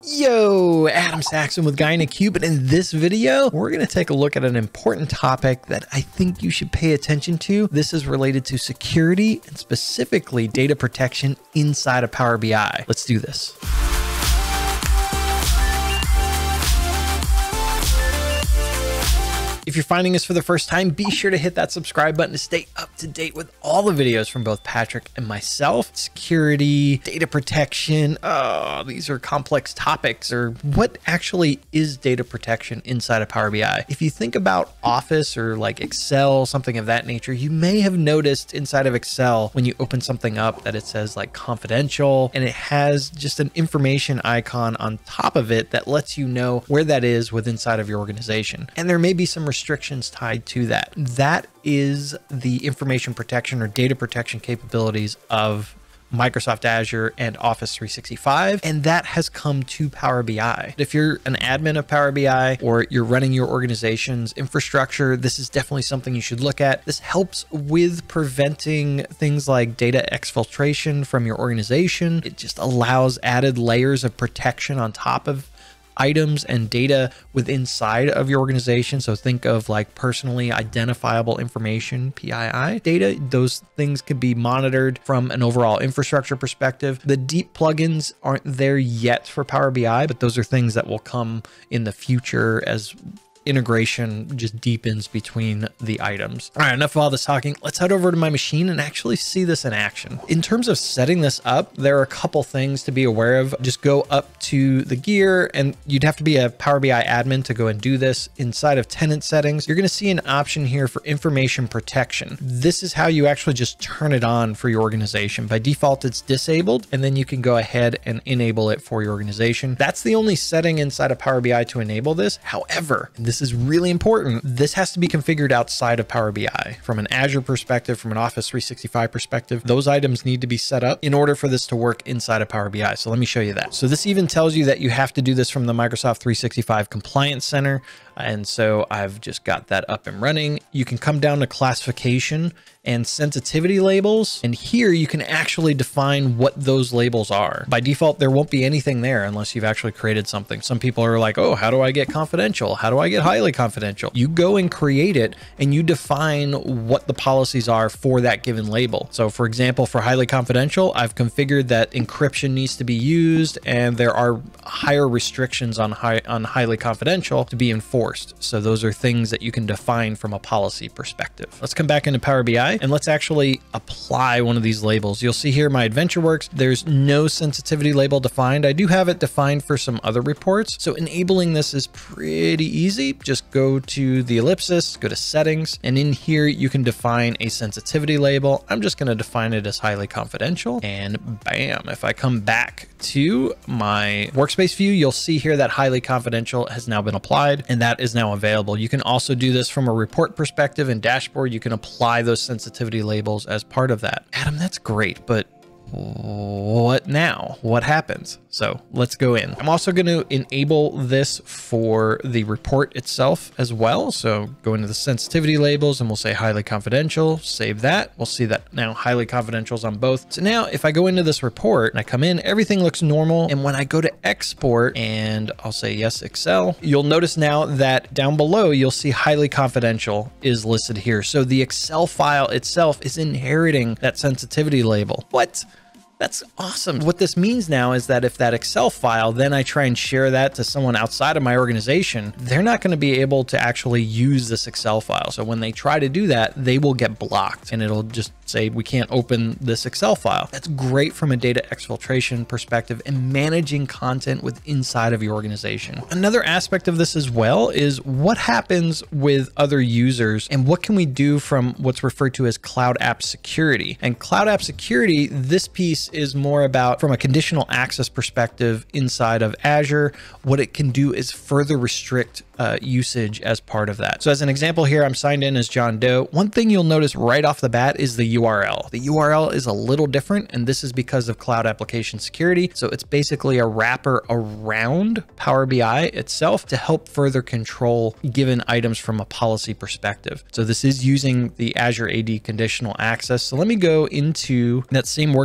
Yo, Adam Saxon with Guy in a Cube, and in this video, we're going to take a look at an important topic that I think you should pay attention to. This is related to security and specifically data protection inside of Power BI. Let's do this. If you're finding us for the first time, be sure to hit that subscribe button to stay up to date with all the videos from both Patrick and myself. Security, data protection, these are complex topics. Or what actually is data protection inside of Power BI? If you think about Office or like Excel, something of that nature, you may have noticed inside of Excel when you open something up that it says like confidential, and it has just an information icon on top of it that lets you know where that is within inside of your organization. And there may be some restrictions tied to that. That is the information protection or data protection capabilities of Microsoft Azure and Office 365, and that has come to Power BI. If you're an admin of Power BI or you're running your organization's infrastructure, this is definitely something you should look at. This helps with preventing things like data exfiltration from your organization. It just allows added layers of protection on top of items and data within inside of your organization. So think of like personally identifiable information, PII data. Those things could be monitored from an overall infrastructure perspective. The deep plugins aren't there yet for Power BI, but those are things that will come in the future as integration just deepens between the items. All right, enough of all this talking. Let's head over to my machine and actually see this in action. In terms of setting this up, there are a couple things to be aware of. Just go up to the gear, and you'd have to be a Power BI admin to go and do this. Inside of tenant settings, you're going to see an option here for information protection. This is how you actually just turn it on for your organization. By default, it's disabled, and then you can go ahead and enable it for your organization. That's the only setting inside of Power BI to enable this. However, and this is really important, this has to be configured outside of Power BI. From an Azure perspective, from an Office 365 perspective, those items need to be set up in order for this to work inside of Power BI. So let me show you that. So this even tells you that you have to do this from the Microsoft 365 Compliance Center. And so I've just got that up and running. You can come down to classification and sensitivity labels. And here you can actually define what those labels are. By default, there won't be anything there unless you've actually created something. Some people are like, oh, how do I get confidential? How do I get highly confidential? You go and create it and you define what the policies are for that given label. So for example, for highly confidential, I've configured that encryption needs to be used and there are higher restrictions on highly confidential to be enforced. So those are things that you can define from a policy perspective. Let's come back into Power BI and let's actually apply one of these labels. You'll see here my AdventureWorks, there's no sensitivity label defined. I do have it defined for some other reports. So enabling this is pretty easy. Just go to the ellipsis, go to settings, and in here you can define a sensitivity label. I'm just going to define it as highly confidential, and bam. If I come back to my workspace view, you'll see here that highly confidential has now been applied, and that is now available. You can also do this from a report perspective and dashboard. You can apply those sensitivity labels as part of that. Adam, that's great, but what now? What happens? So let's go in. I'm also going to enable this for the report itself as well. So go into the sensitivity labels and we'll say highly confidential, save that. We'll see that now highly confidential is on both. So now if I go into this report and I come in, everything looks normal. And when I go to export and I'll say yes, Excel, you'll notice now that down below, you'll see highly confidential is listed here. So the Excel file itself is inheriting that sensitivity label. What? That's awesome. What this means now is that if that Excel file, then I try and share that to someone outside of my organization, they're not going to be able to actually use this Excel file. So when they try to do that, they will get blocked and it'll just say, we can't open this Excel file. That's great from a data exfiltration perspective and managing content with inside of your organization. Another aspect of this as well is what happens with other users and what can we do from what's referred to as cloud app security. And cloud app security, this piece is more about from a conditional access perspective inside of Azure. What it can do is further restrict usage as part of that. So as an example here, I'm signed in as John Doe. One thing you'll notice right off the bat is the URL. The URL is a little different, and this is because of cloud application security. So it's basically a wrapper around Power BI itself to help further control given items from a policy perspective. So this is using the Azure AD conditional access. So let me go into that same workspace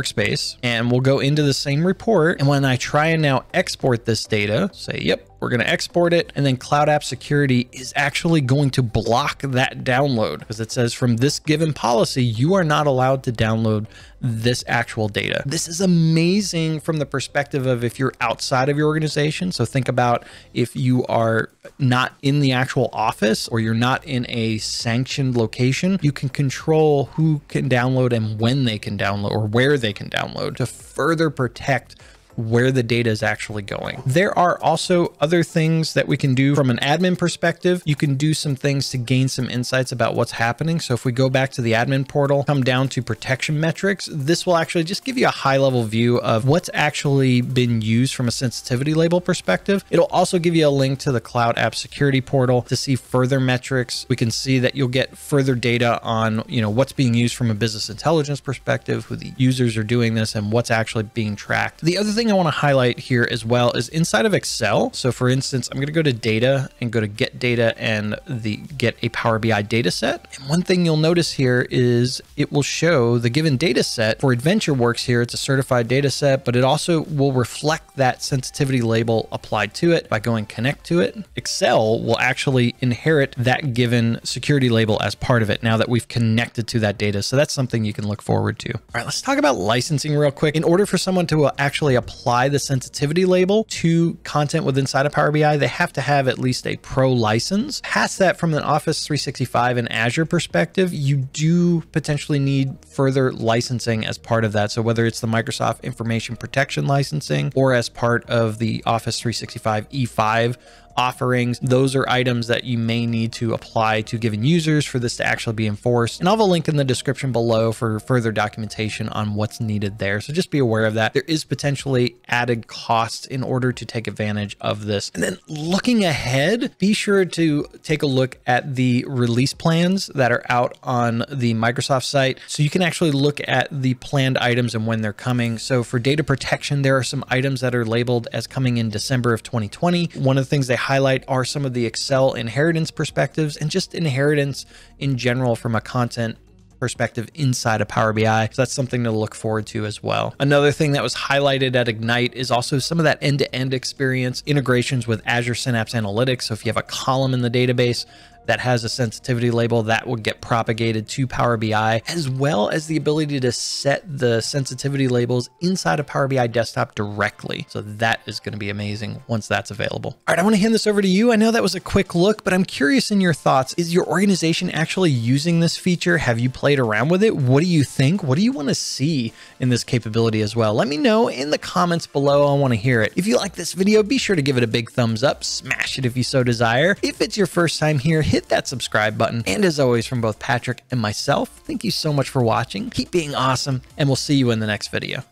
this, and we'll go into the same report. And when I try and now export this data, say, yep, we're going to export it. And then Cloud App Security is actually going to block that download because it says from this given policy, you are not allowed to download this actual data. This is amazing from the perspective of if you're outside of your organization. So think about if you are not in the actual office or you're not in a sanctioned location, you can control who can download and when they can download or where they can download to further protect where the data is actually going. There are also other things that we can do from an admin perspective. You can do some things to gain some insights about what's happening. So if we go back to the admin portal, come down to protection metrics, this will actually just give you a high level view of what's actually been used from a sensitivity label perspective. It'll also give you a link to the Cloud App Security portal to see further metrics. We can see that you'll get further data on, what's being used from a business intelligence perspective, who the users are doing this and what's actually being tracked. The other thing I want to highlight here as well is inside of Excel. So for instance, I'm going to go to data and go to get data and get a Power BI data set. And one thing you'll notice here is it will show the given data set for AdventureWorks here. It's a certified data set, but it also will reflect that sensitivity label applied to it by going connect to it. Excel will actually inherit that given security label as part of it now that we've connected to that data. So that's something you can look forward to. All right, let's talk about licensing real quick. In order for someone to actually apply the sensitivity label to content within inside of Power BI, they have to have at least a pro license. Past that, from an Office 365 and Azure perspective, you do potentially need further licensing as part of that. So whether it's the Microsoft Information Protection licensing or as part of the Office 365 E5 offerings, those are items that you may need to apply to given users for this to actually be enforced. And I'll have a link in the description below for further documentation on what's needed there. So just be aware of that. There is potentially added costs in order to take advantage of this. And then looking ahead, be sure to take a look at the release plans that are out on the Microsoft site. So you can actually look at the planned items and when they're coming. So for data protection, there are some items that are labeled as coming in December of 2020. One of the things they highlight are some of the Excel inheritance perspectives and just inheritance in general from a content perspective inside of Power BI. So that's something to look forward to as well. Another thing that was highlighted at Ignite is also some of that end-to-end experience, integrations with Azure Synapse Analytics. So if you have a column in the database that has a sensitivity label, that will get propagated to Power BI, as well as the ability to set the sensitivity labels inside of Power BI desktop directly. So that is going to be amazing once that's available. All right, I want to hand this over to you. I know that was a quick look, but I'm curious in your thoughts. Is your organization actually using this feature? Have you played around with it? What do you think? What do you want to see in this capability as well? Let me know in the comments below. I want to hear it. If you like this video, be sure to give it a big thumbs up, smash it if you so desire. If it's your first time here, hit that subscribe button. And as always, from both Patrick and myself, thank you so much for watching. Keep being awesome, and we'll see you in the next video.